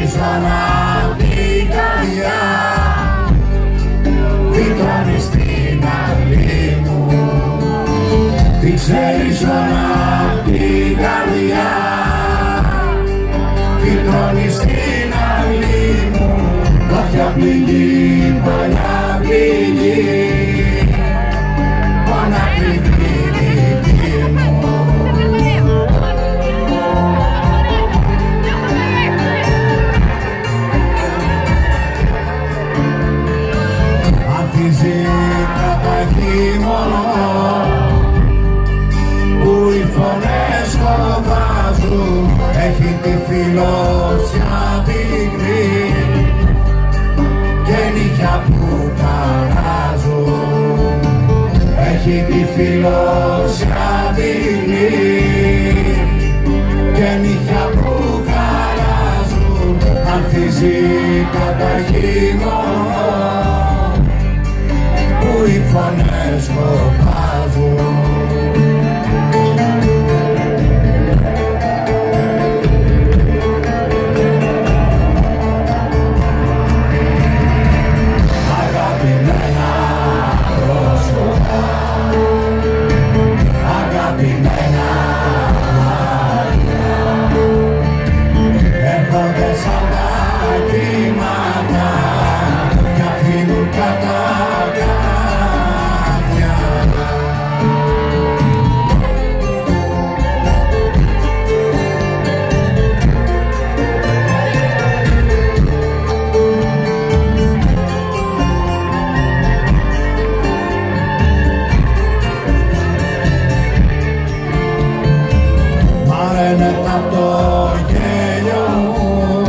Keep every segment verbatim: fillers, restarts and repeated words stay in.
ζώνα απ' την καρδιά, φυτρώνει στην αυλή μου. Τι ξέρει ζώνα απ' την καρδιά, φυτρώνει στην αυλή μου. Βαθιά πληγή, παλιά πληγή, μοναχική δική μου. Ανθίζει κατά χειμώνα που οι φωνές χοροπάζουν, έχει τη φιλόσια πυκνή και νύχια που χαράζουν. Έχει τη φιλόσια πυκνή και νύχια που χαράζουν. Ανθίζει κατά χειμώνα που οι φωνές χοροπάζουν. Αγαπημένα πρόσωπα, αγαπημένα μάτια, έρχονται σαν τα κύματα κι αφήνουν κατά απ' το γέλιο μου,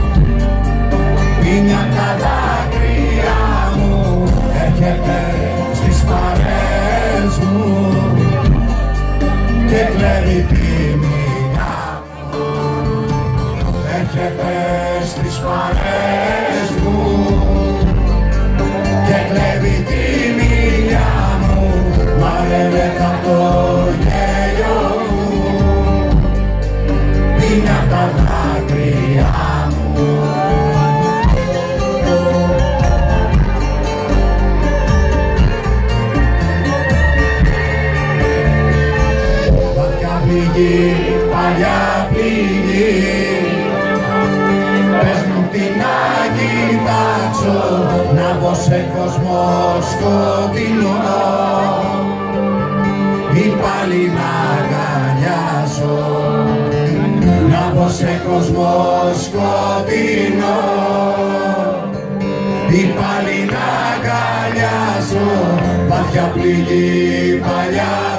πίνια τα δάκρυα μου, έρχεται στις παρέες μου και κλέβει τη μοίρα μου. Έρχεται στις παρέες μου και κλέβει τη μοίρα μου. Μαραίνεται απ' το γέλιο μου, είναι απ' τα δάκρυα μου. Βαθιά πληγή, παλιά πληγή, πες μου τι να κοιτάξω, να μπω σε κόσμο σκοτεινό ή πάλι να αγκαλιάσω. Να μπω σε κόσμο σκοτεινό ή πάλι να αγκαλιάσω. Βαθιά πληγή, παλιά